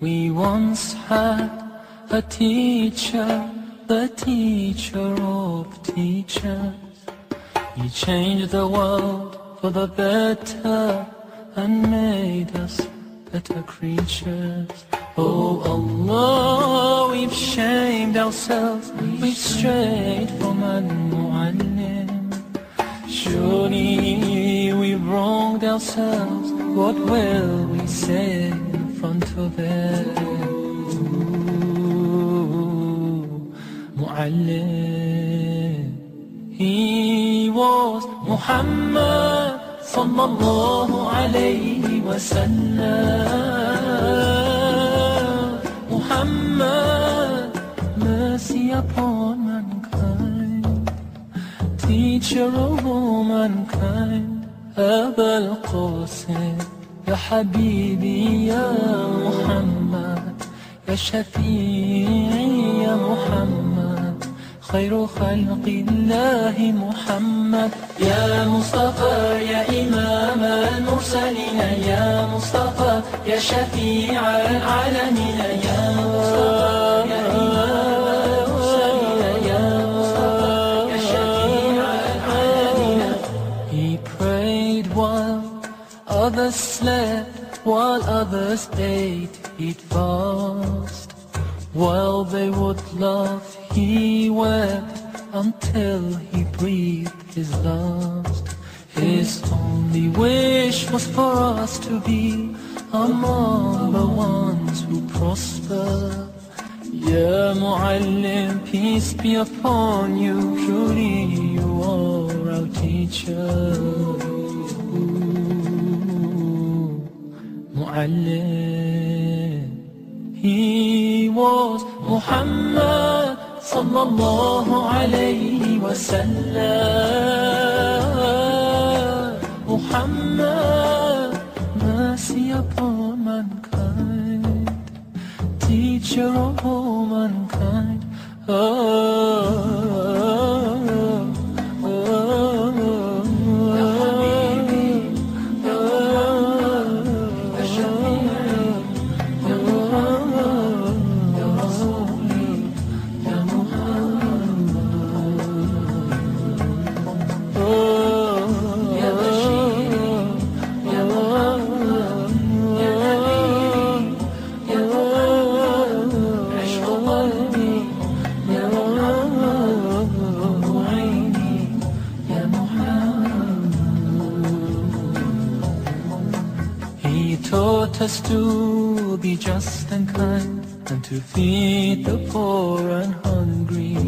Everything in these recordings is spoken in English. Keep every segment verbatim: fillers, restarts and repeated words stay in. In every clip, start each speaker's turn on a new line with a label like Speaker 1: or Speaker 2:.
Speaker 1: We once had a teacher, the teacher of teachers. He changed the world for the better and made us better creatures. Oh Allah, we've shamed ourselves, we've strayed from Al-Mu'allim. Surely we've wronged ourselves, what will we say in front of it? Mu'allim. He was Muhammad sallallahu alayhi wa sallam. Muhammad, mercy upon mankind, teacher of all mankind. Aba al-Qasim, ya Habibi, ya Muhammad, ya Shafi'i, ya Muhammad, خير خلق الله محمد. يا مصطفى يا إمام المرسلين، يا مصطفى يا شفيع العالمين، يا مصطفى يا إمام المرسلين، يا مصطفى يا شفيع العالمين. He prayed while others slept, while others ate, he'd fast. While they would laugh, he wept until he breathed his last. His only wish was for us to be among the ones who prosper. Ya Mu'allim, peace be upon you, truly you are our teacher. Mu'allim. He was Muhammad sallallahu alayhi wa sallam. Muhammad, mercy upon mankind, teacher of all mankind. Oh, oh, oh, ya Habibi, ya Muhammad, ya Shafi'i, ya Muhammad, ya Rasuli, ya Muhammad. Oh, ya Bashir, ya Muhammad, ya Nabi, ya Muhammad, عشق قلبي يا محمد، عيني يا محمد. He taught us to be just and kind, and to feed the poor and hungry,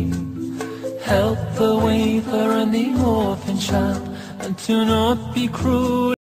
Speaker 1: help the wafer and the orphan child, and to not be cruel.